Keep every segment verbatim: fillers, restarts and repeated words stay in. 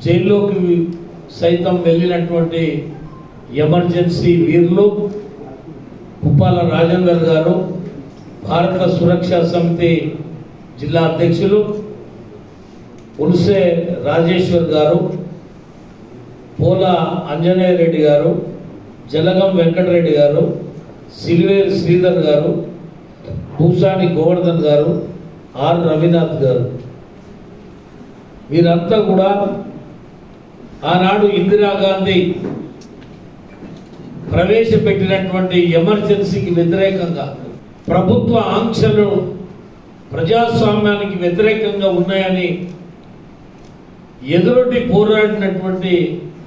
జైల్లోకి సైతం వెళ్ళినటువంటి ఎమర్జెన్సీ వీరులు పుప్పాల రాజేందర్ గారు, భారత సురక్షా సమితి జిల్లా అధ్యక్షులు ఉల్సే రాజేశ్వర్ గారు, పోల అంజనేయ రెడ్డి గారు, జలగం వెంకటరెడ్డి గారు, సిల్వేర్ శ్రీధర్ గారు, భూసాని గోవర్ధన్ గారు, ఆర్ రవినాథ్ గారు, వీరంతా కూడా ఆనాడు ఇందిరాగాంధీ ప్రవేశపెట్టినటువంటి ఎమర్జెన్సీకి వ్యతిరేకంగా, ప్రభుత్వ ఆంక్షలు ప్రజాస్వామ్యానికి వ్యతిరేకంగా ఉన్నాయని ఎదురొడ్డి పోరాడినటువంటి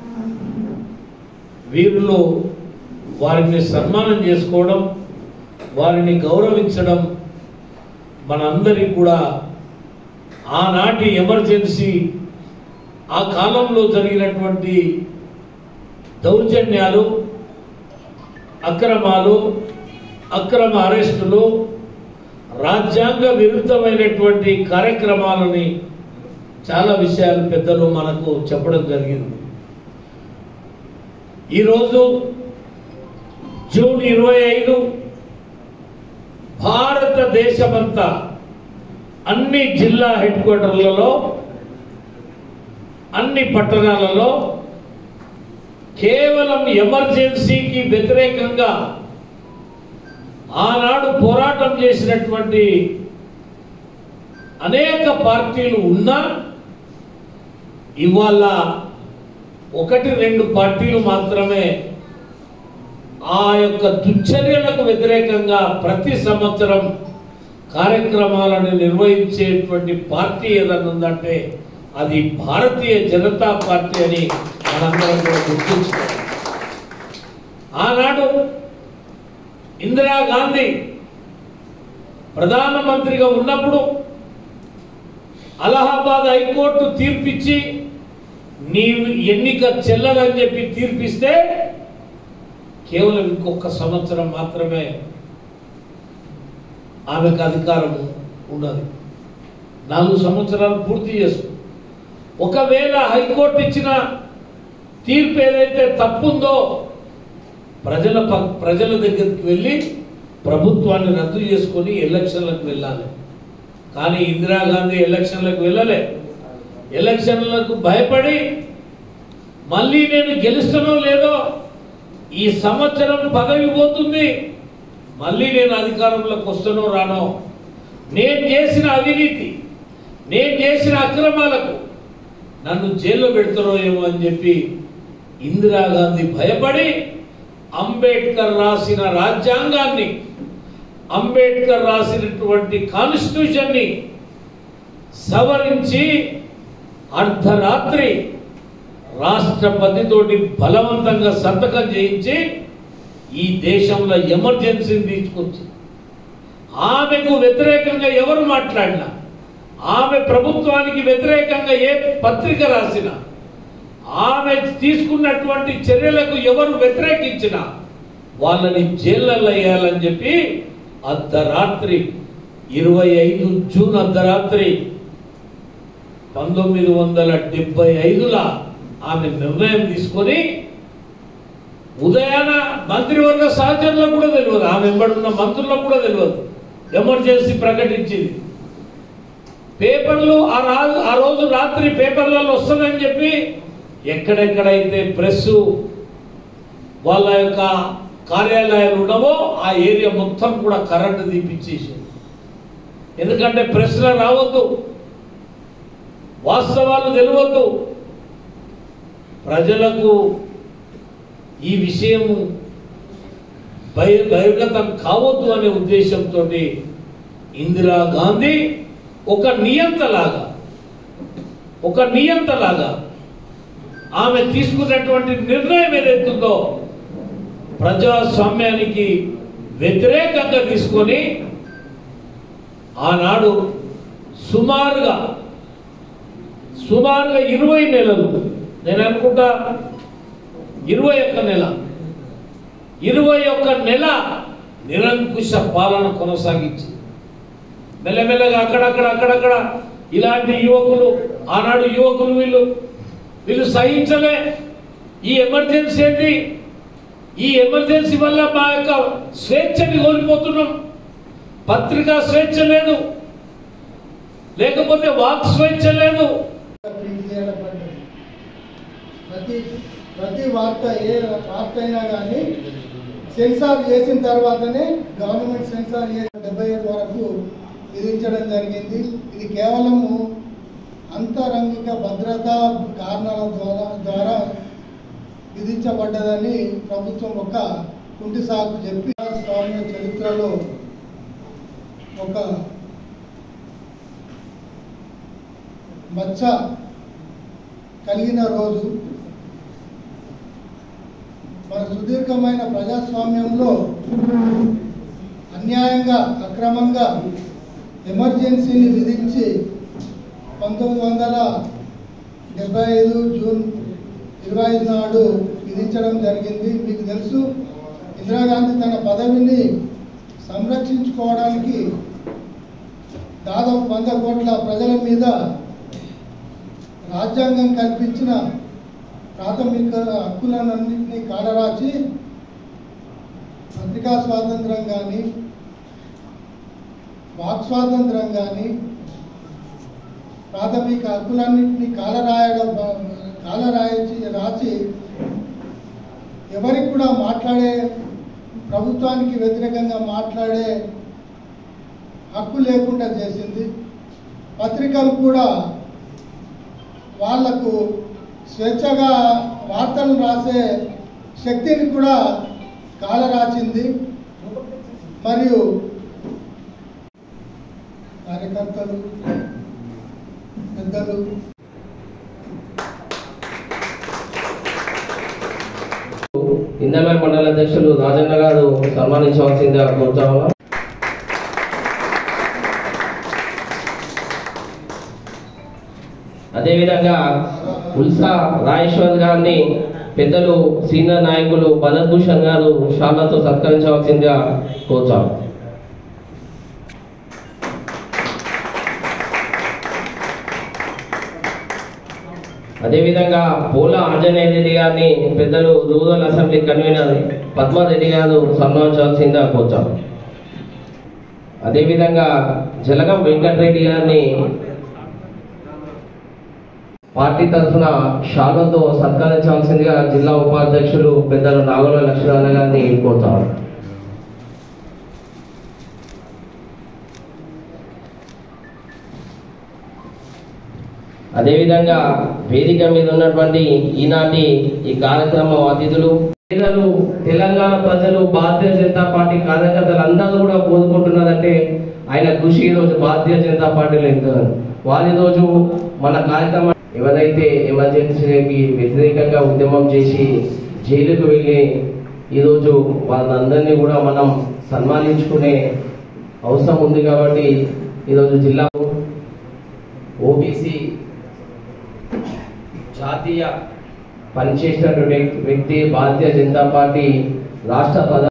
వీరులు, వారిని సన్మానం చేసుకోవడం, వారిని గౌరవించడం మనందరికీ కూడా ఆనాటి ఎమర్జెన్సీ, ఆ కాలంలో జరిగినటువంటి దౌర్జన్యాలు, అక్రమాలు, అక్రమ అరెస్టులు, రాజ్యాంగ విరుద్ధమైనటువంటి కార్యక్రమాలని చాలా విషయాలు పెద్దలు మనకు చెప్పడం జరిగింది. ఈరోజు జూన్ ఇరవై ఐదు భారతదేశమంతా అన్ని జిల్లా హెడ్ క్వార్టర్లలో, అన్ని పట్టణాలలో కేవలం ఎమర్జెన్సీకి వ్యతిరేకంగా ఆనాడు పోరాటం చేసినటువంటి అనేక పార్టీలు ఉన్నా ఇవాళ ఒకటి రెండు పార్టీలు మాత్రమే ఆ యొక్క దుశ్చర్యలకు వ్యతిరేకంగా ప్రతి సంవత్సరం కార్యక్రమాలను నిర్వహించేటువంటి పార్టీ ఏదైనా ఉందంటే అది భారతీయ జనతా పార్టీ అని మనందరం కూడా గుర్తించుకోవాలి. ఆనాడు ఇందిరాగాంధీ ప్రధానమంత్రిగా ఉన్నప్పుడు అలహాబాద్ హైకోర్టు తీర్పిచ్చి నీవు ఎన్నిక చెల్లదని చెప్పి తీర్పిస్తే కేవలం ఇంకొక సంవత్సరం మాత్రమే ఆమెకు అధికారం ఉన్నది. నాలుగు సంవత్సరాలు పూర్తి చేసుకుంది. ఒకవేళ హైకోర్టు ఇచ్చిన తీర్పు ఏదైతే తప్పుందో ప్రజల ప్రజల దగ్గరికి వెళ్ళి ప్రభుత్వాన్ని రద్దు చేసుకొని ఎలక్షన్లకు వెళ్ళాలి. కానీ ఇందిరాగాంధీ ఎలక్షన్లకు వెళ్ళలే. ఎలక్షన్లకు భయపడి మళ్ళీ నేను గెలుస్తానో లేదో, ఈ సంవత్సరం పదవి పోతుంది, మళ్ళీ నేను అధికారంలోకి వస్తానో రానో, నేను చేసిన అవినీతి, నేను చేసిన అక్రమాలకు నన్ను జైల్లో పెడతారో ఏమో అని చెప్పి ఇందిరాగాంధీ భయపడి అంబేద్కర్ రాసిన రాజ్యాంగాన్ని, అంబేద్కర్ రాసినటువంటి కాన్స్టిట్యూషన్ని సవరించి అర్ధరాత్రి రాష్ట్రపతితోటి బలవంతంగా సంతకం చేయించి ఈ దేశంలో ఎమర్జెన్సీని తీసుకొచ్చి, ఆమెకు వ్యతిరేకంగా ఎవరు మాట్లాడినా, ఆమె ప్రభుత్వానికి వ్యతిరేకంగా ఏ పత్రిక రాసినా, ఆమె తీసుకున్నటువంటి చర్యలకు ఎవరు వ్యతిరేకించినా వాళ్ళని జైళ్ళల్లో వేయాలని చెప్పి అర్ధరాత్రి ఇరవై ఐదు జూన్ అర్ధరాత్రి పంతొమ్మిది వందల డెబ్బై ఐదులో ఆమె నిర్ణయం తీసుకొని ఉదయాన మంత్రివర్గ సహచరులకు కూడా తెలియదు, ఆమె వెంబడున్న మంత్రులకు కూడా తెలియదు ఎమర్జెన్సీ ప్రకటించింది. పేపర్లు ఆ రాజు ఆ రోజు రాత్రి పేపర్లలో వస్తుందని చెప్పి ఎక్కడెక్కడైతే ప్రెస్ వాళ్ళ యొక్క కార్యాలయాలు ఉండవో ఆ ఏరియా మొత్తం కూడా కరెంటు తీపిచ్చేసింది. ఎందుకంటే ప్రెస్లో రావద్దు, వాస్తవాలు తెలియవద్దు, ప్రజలకు ఈ విషయం బయ బహిర్గతం కావద్దు అనే ఉద్దేశంతో ఇందిరాగాంధీ ఒక నియంతలాగా ఒక నియంతలాగా ఆమె తీసుకున్నటువంటి నిర్ణయం ఏదైతుందో ప్రజాస్వామ్యానికి వ్యతిరేకంగా తీసుకొని ఆనాడు సుమారుగా సుమారుగా ఇరవై నెలలు, నేను అనుకుంటా ఇరవై ఒక్క నెల ఇరవై ఒక్క నెల నిరంకుశ పాలన కొనసాగించి మెల్లమెల్లగా అక్కడక్కడ అక్కడక్కడ ఇలాంటి యువకులు, ఆనాడు యువకులు వీళ్ళు వీళ్ళు సహించలే. ఈ ఎమర్జెన్సీ ఏంటి? ఈ ఎమర్జెన్సీ వల్ల మా యొక్క స్వేచ్ఛని కోల్పోతున్నాం. పత్రికా స్వేచ్ఛ లేదు, లేకపోతే వాక్ స్వేచ్ఛ లేదు. ప్రతి ప్రతి వార్త ఏ వార్త అయినా కానీ సెన్సార్ చేసిన తర్వాతనే గవర్నమెంట్ సెన్సార్ చేసిన డెబ్బై ఏడు వరకు విధించడం జరిగింది. ఇది కేవలము అంతరంగిక భద్రతా కారణాల ద్వారా ద్వారా విధించబడ్డదని ప్రభుత్వం ఒక కుంటి సాకు చెప్పి స్వామ్య చరిత్రలో ఒక మచ్చ కలిగిన రోజు. మన సుదీర్ఘమైన ప్రజాస్వామ్యంలో అన్యాయంగా అక్రమంగా ఎమర్జెన్సీని విధించి పంతొమ్మిది వందల డెబ్బై ఐదు జూన్ ఇరవై ఐదు నాడు విధించడం జరిగింది. మీకు తెలుసు, ఇందిరాగాంధీ తన పదవిని సంరక్షించుకోవడానికి దాదాపు వంద కోట్ల ప్రజల మీద రాజ్యాంగం కల్పించిన ప్రాథమిక హక్కులన్నింటినీ కాలరాచి పత్రికా స్వాతంత్రం కానీ వాక్ స్వాతంత్రం కానీ ప్రాథమిక హక్కులన్నింటినీ కాలరాయడం కాలరాయించి రాసి ఎవరికి కూడా మాట్లాడే, ప్రభుత్వానికి వ్యతిరేకంగా మాట్లాడే హక్కు లేకుండా చేసింది. పత్రికలు కూడా వాళ్లకు స్వేచ్ఛగా వార్తలు రాసే శక్తిని కూడా కాలరాచింది. మరియు కార్యకర్తలు, పెద్దలు, ఇందల్వాయి మండల అధ్యక్షులు రాజన్న గారు సన్మానించవలసిందిగా కోరుతా ఉన్నాం. అదేవిధంగా ఉల్సా రాజేశ్వర్ గారిని పెద్దలు సీనియర్ నాయకులు భరత్ భూషణ్ గారు షాలతో సత్కరించవలసిందిగా కోరుతాం. అదేవిధంగా పోల ఆంజనేయ రెడ్డి గారిని పెద్దలు రూరల్ అసెంబ్లీ కన్వీనర్ పద్మారెడ్డి గారు సన్మానించవలసిందిగా కోరుతాం. అదేవిధంగా జలగం వెంకటరెడ్డి గారిని పార్టీ తరఫున షాలతో సత్కరించవలసిందిగా జిల్లా ఉపాధ్యక్షులు పెద్దలు నాగుల లక్ష్మణ గారిని కోరుతాం. అదేవిధంగా వేదిక మీద ఉన్నటువంటి ఈనాటి ఈ కార్యక్రమం అతిథులు, పేదలు, తెలంగాణ ప్రజలు, భారతీయ జనతా పార్టీ కార్యకర్తలు అందరూ కూడా కోరుకుంటున్నారంటే ఆయన కృషి ఈరోజు భారతీయ జనతా పార్టీలో ఎంత వారి రోజు మన కార్యక్రమం ఎవరైతే ఎమర్జెన్సీకి వ్యతిరేకంగా ఉద్యమం చేసి జైలుకు వెళ్ళి ఈరోజు వాళ్ళందరినీ కూడా మనం సన్మానించుకునే అవసరం ఉంది. కాబట్టి ఈరోజు జిల్లా ఓబీసీ జాతీయ పనిచేసినటువంటి వ్యక్తి, భారతీయ జనతా పార్టీ రాష్ట్ర